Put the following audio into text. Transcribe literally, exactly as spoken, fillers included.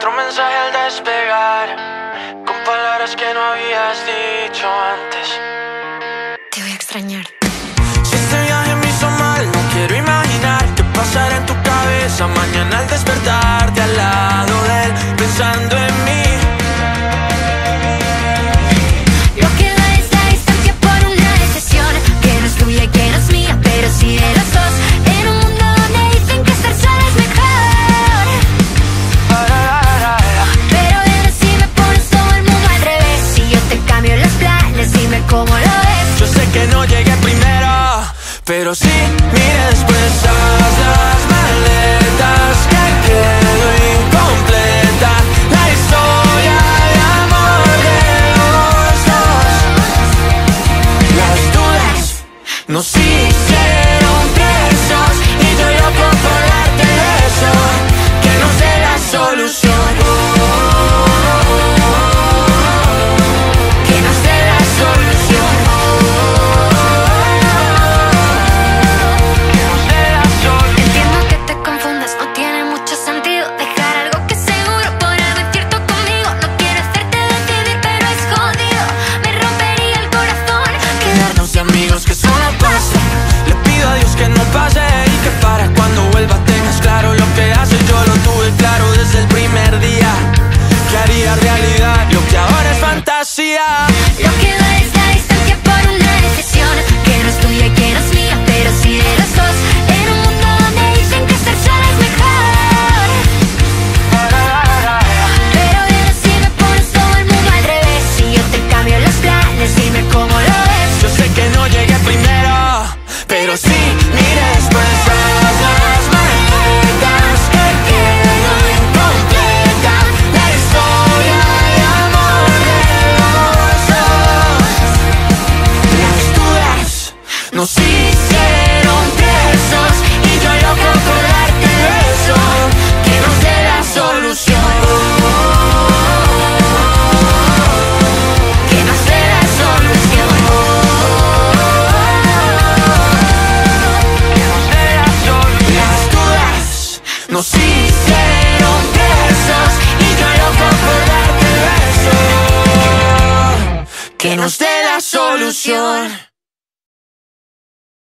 otro mensaje al despegar, con palabras que no habías dicho antes. Te voy a extrañar. Si este viaje me hizo mal, no quiero imaginar qué pasará en tu cabeza mañana al despertarte al lado de él, pensando en mí. Lo que da es la distancia por una decisión que no es tuya y que no es mía, pero sí de los dos. En un mundo donde dicen que estar sola es mejor, pero dime si me pones todo el mundo al revés. Si yo te cambio los planes, dime cómo lo ves. Yo sé que no llegué primero, pero sí, mire después haz las maletas, que quedó incompleta la historia de amor de los dos. Las dudas nos hicieron presos y yo loco por darte eso, que nos dé la solución. Que nos dé la solución. Entiendo que te confundas, no tiene mucho sentido dejar algo que es seguro por algo incierto conmigo. No quiero hacerte decidir, pero es jodido. Me rompería el corazón Quedarnos de amigos que solo pasa. Le pido a Dios que no pase y que para cuando vuelva tengas claro lo que hace. Yo lo tuve claro desde el primer día, que haría realidad lo que ahora es fantasía. Lo que da es la distancia por una decisión que no es tuya y que no es mía, pero sí de los dos. En un mundo donde dicen que estar sola es mejor, pero dime si me pones todo el mundo al revés. Si yo te cambio los planes, dime cómo lo ves. Yo sé que no llegué primero, pero sí, mire después haz las maletas, que quedó incompleta la historia de amor de los dos. Las dudas nos hicieron presos y yo loco por darte eso, que nos dé la solución. Que nos dé la solución. Que nos dé la solución. Las dudas nos hicieron presos y yo loco por darte eso, que nos dé la solución.